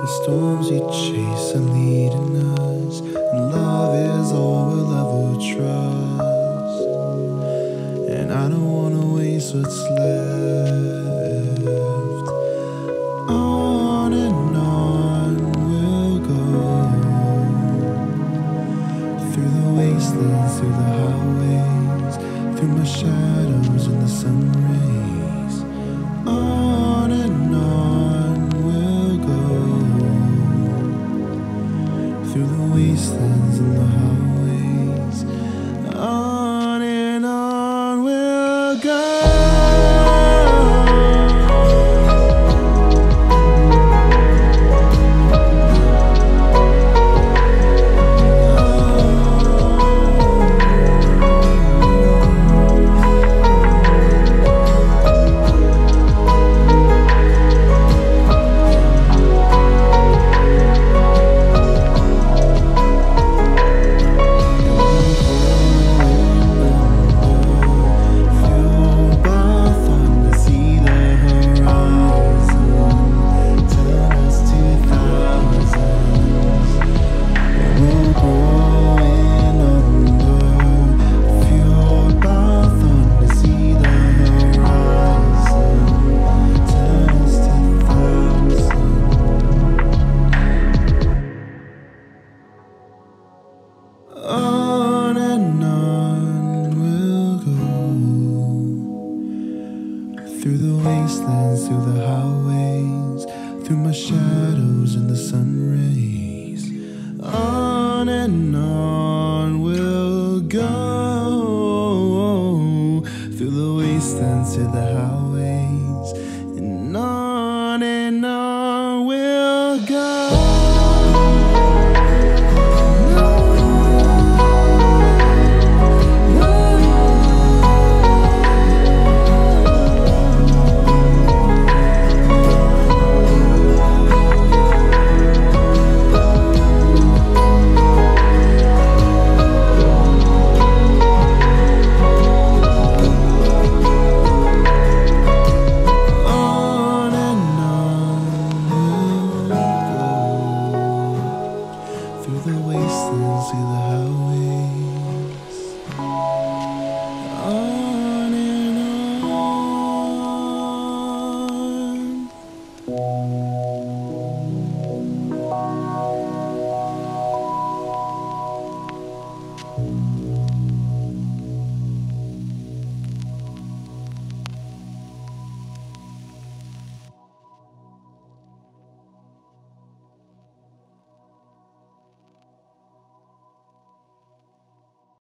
storms we chase are leading us, and love is all we'll ever trust. And I don't wanna waste what's left. On and on we'll go, through the wastelands, through the highways, through my shadows and the sun rays. On and on we'll go, through the wastelands and the highways. On and on we'll go. On and on we'll go, through the wastelands, through the highways, through my shadows and the sun rays. On and on we'll go, through the wastelands, through the highways, and on we'll go. Through the wastelands, through the highways, on and on.